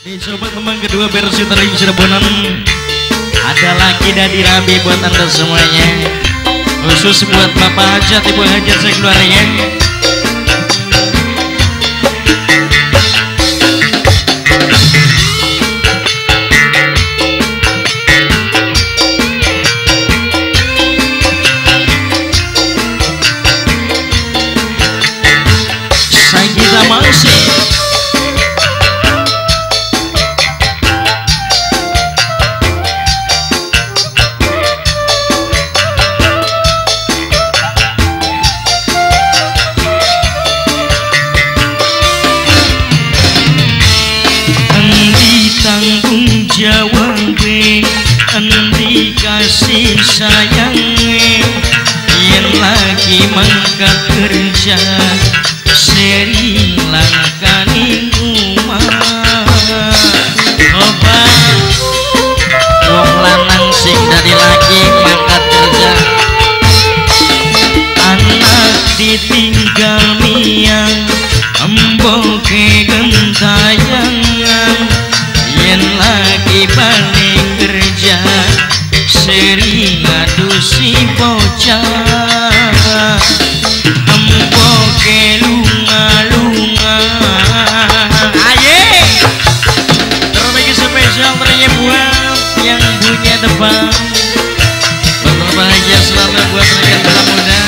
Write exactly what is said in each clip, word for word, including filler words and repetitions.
Dicoba kembang kedua versi tering Cirebonan. Ada lagi dari Rabi buat anda semuanya. Khusus buat Bapak Hajat, Ibu Hajat sekeluarga. Sagita masih tanggung jawab, endi kasih sayang, yen lagi mangkat kerja sering langkani rumah. Coba wong lanang sing dari lagi mangkat kerja, anak ditinggal miang, emboke gentayangan, yen lagi balik kerja sering ngadusi bocah, empoke lunga-lunga. Aye terbagi spesial ternyata buat yang punya depan. Berbahagia selalu buat rekan bela muda.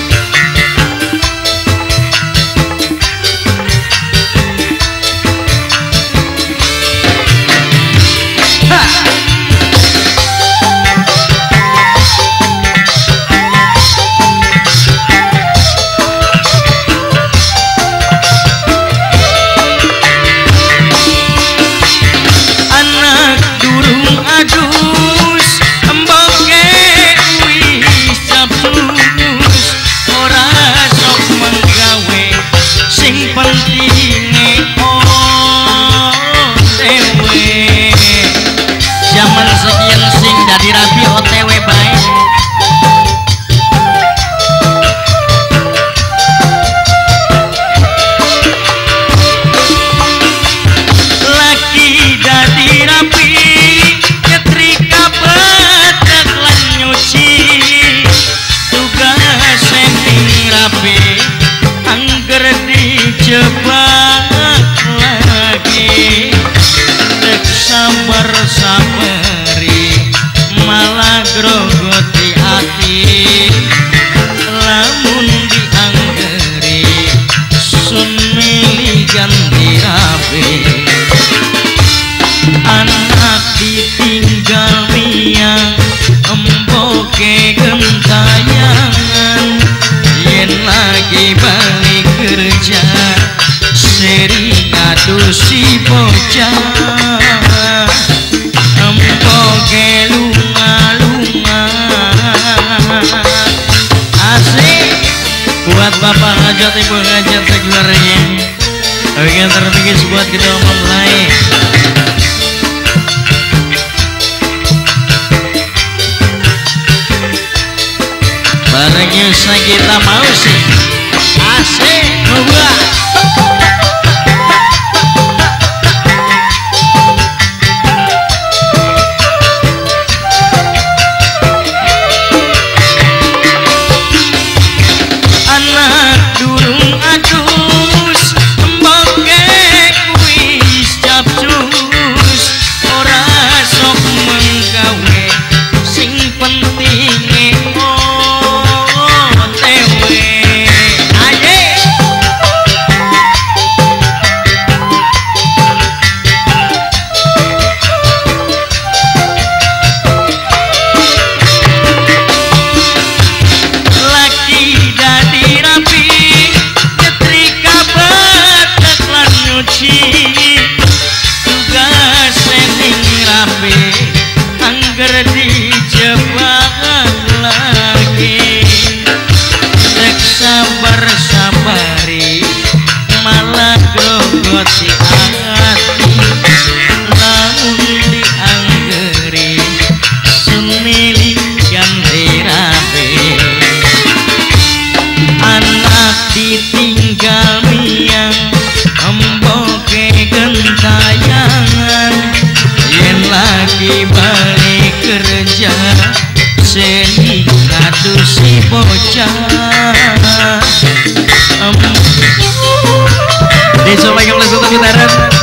Rabi O T W baik. Lagi dadi rapi nyetrika bedak lan nyuci, tugas sing rapi angger dijebak lagi, dek sabar-sabari malah grogoti hati, lamun dianggeri sun milih ganti rapi, anak ditinggal miang, empoke gentayangan, yen lagi balik kerja sering ngadusi bocah, empoke lunga-lunga. Asik buat Bapak Hajat, Ibu Hajat sekeluarga. Oke, terpikir buat kita mulai. Barengnya Sagita mau sih. Asik buat penting O T W. Aye lagi balik kerja seni ngadu si bocah um. Dicoba yang lebih